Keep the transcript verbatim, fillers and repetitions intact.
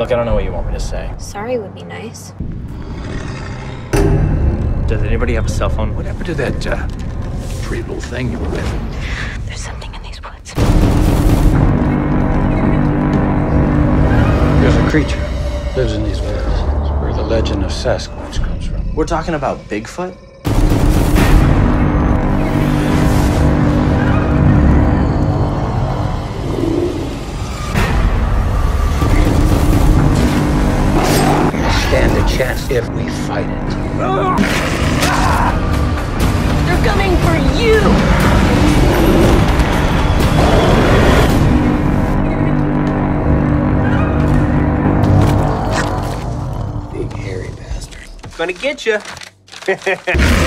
Look, I don't know what you want me to say. Sorry would be nice. Does anybody have a cell phone? What happened to that, uh, pretty little thing you were with? There's something in these woods. There's a creature lives in these woods. It's where the legend of Sasquatch comes from. We're talking about Bigfoot? Stand a chance if we fight it. They're coming for you! Big hairy bastard. Gonna get you.